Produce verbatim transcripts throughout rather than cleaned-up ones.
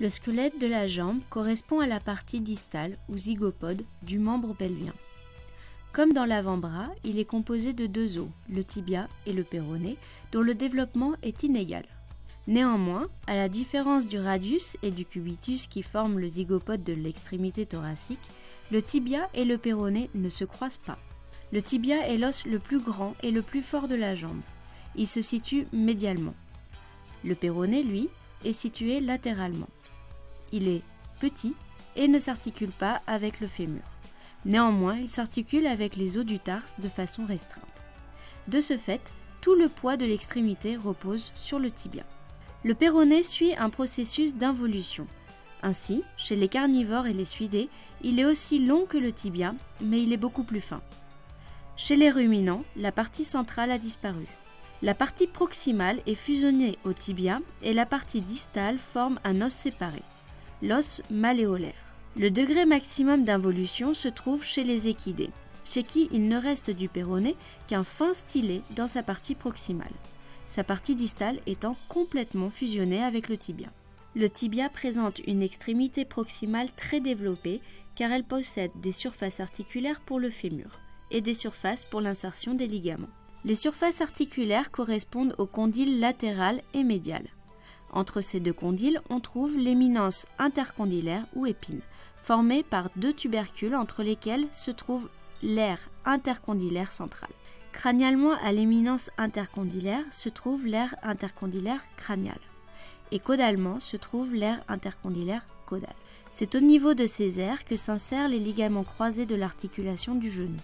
Le squelette de la jambe correspond à la partie distale ou zygopode du membre pelvien. Comme dans l'avant-bras, il est composé de deux os, le tibia et le péroné, dont le développement est inégal. Néanmoins, à la différence du radius et du cubitus qui forment le zygopode de l'extrémité thoracique, le tibia et le péroné ne se croisent pas. Le tibia est l'os le plus grand et le plus fort de la jambe. Il se situe médialement. Le péroné, lui, est situé latéralement. Il est petit et ne s'articule pas avec le fémur. Néanmoins, il s'articule avec les os du tarse de façon restreinte. De ce fait, tout le poids de l'extrémité repose sur le tibia. Le péroné suit un processus d'involution. Ainsi, chez les carnivores et les suidés, il est aussi long que le tibia, mais il est beaucoup plus fin. Chez les ruminants, la partie centrale a disparu. La partie proximale est fusionnée au tibia et la partie distale forme un os séparé, l'os malléolaire. Le degré maximum d'involution se trouve chez les équidés, chez qui il ne reste du péroné qu'un fin stylet dans sa partie proximale, sa partie distale étant complètement fusionnée avec le tibia. Le tibia présente une extrémité proximale très développée car elle possède des surfaces articulaires pour le fémur et des surfaces pour l'insertion des ligaments. Les surfaces articulaires correspondent aux condyles latéral et médial. Entre ces deux condyles, on trouve l'éminence intercondylaire ou épine, formée par deux tubercules entre lesquels se trouve l'aire intercondylaire centrale. Crânialement à l'éminence intercondylaire se trouve l'aire intercondylaire crâniale et caudalement se trouve l'aire intercondylaire caudale. C'est au niveau de ces aires que s'insèrent les ligaments croisés de l'articulation du genou.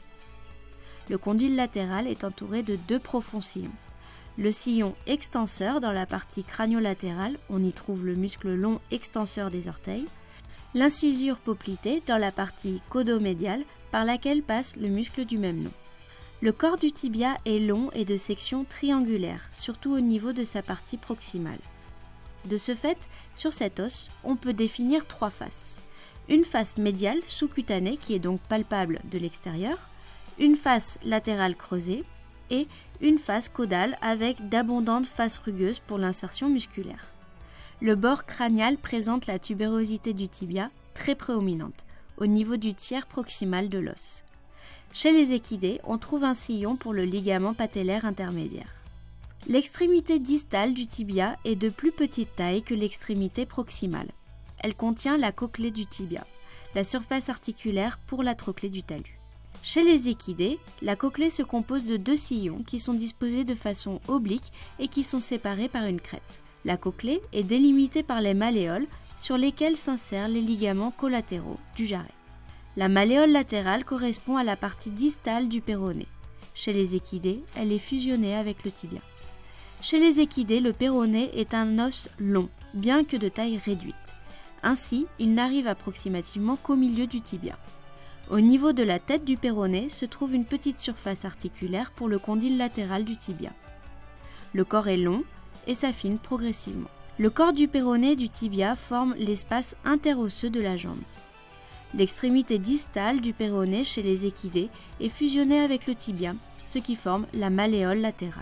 Le condyle latéral est entouré de deux profonds sillons. Le sillon extenseur dans la partie crânio-latérale, on y trouve le muscle long extenseur des orteils. L'incisure poplitée dans la partie caudo-médiale par laquelle passe le muscle du même nom. Le corps du tibia est long et de section triangulaire, surtout au niveau de sa partie proximale. De ce fait, sur cet os, on peut définir trois faces. Une face médiale sous-cutanée qui est donc palpable de l'extérieur, une face latérale creusée et une face caudale avec d'abondantes faces rugueuses pour l'insertion musculaire. Le bord crânial présente la tubérosité du tibia très prédominante, au niveau du tiers proximal de l'os. Chez les équidés, on trouve un sillon pour le ligament patellaire intermédiaire. L'extrémité distale du tibia est de plus petite taille que l'extrémité proximale. Elle contient la cochlée du tibia, la surface articulaire pour la trochlée du talus. Chez les équidés, la cochlée se compose de deux sillons qui sont disposés de façon oblique et qui sont séparés par une crête. La cochlée est délimitée par les malléoles sur lesquels s'insèrent les ligaments collatéraux du jarret. La malléole latérale correspond à la partie distale du péroné. Chez les équidés, elle est fusionnée avec le tibia. Chez les équidés, le péroné est un os long, bien que de taille réduite. Ainsi, il n'arrive approximativement qu'au milieu du tibia. Au niveau de la tête du péroné se trouve une petite surface articulaire pour le condyle latéral du tibia. Le corps est long et s'affine progressivement. Le corps du péroné et du tibia forme l'espace interosseux de la jambe. L'extrémité distale du péroné chez les équidés est fusionnée avec le tibia, ce qui forme la malléole latérale.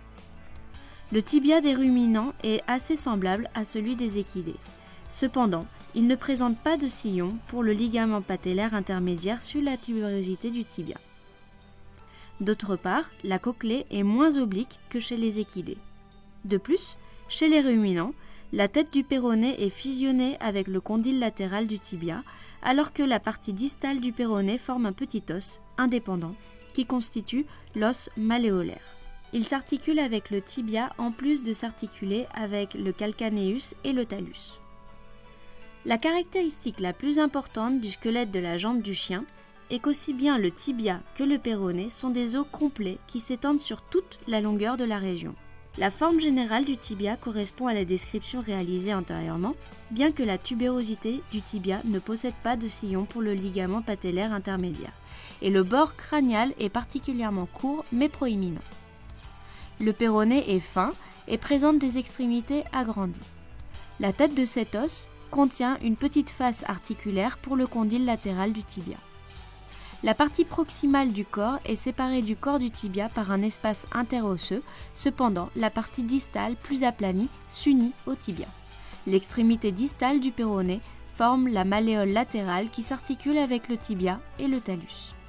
Le tibia des ruminants est assez semblable à celui des équidés. Cependant, il ne présente pas de sillon pour le ligament patellaire intermédiaire sur la tubérosité du tibia. D'autre part, la cochlée est moins oblique que chez les équidés. De plus, chez les ruminants, la tête du péroné est fusionnée avec le condyle latéral du tibia, alors que la partie distale du péroné forme un petit os, indépendant, qui constitue l'os malléolaire. Il s'articule avec le tibia en plus de s'articuler avec le calcaneus et le talus. La caractéristique la plus importante du squelette de la jambe du chien est qu'aussi bien le tibia que le péroné sont des os complets qui s'étendent sur toute la longueur de la région. La forme générale du tibia correspond à la description réalisée antérieurement, bien que la tubérosité du tibia ne possède pas de sillon pour le ligament patellaire intermédiaire, et le bord crânial est particulièrement court mais proéminent. Le péroné est fin et présente des extrémités agrandies. La tête de cet os contient une petite face articulaire pour le condyle latéral du tibia. La partie proximale du corps est séparée du corps du tibia par un espace interosseux, cependant la partie distale plus aplanie s'unit au tibia. L'extrémité distale du péroné forme la malléole latérale qui s'articule avec le tibia et le talus.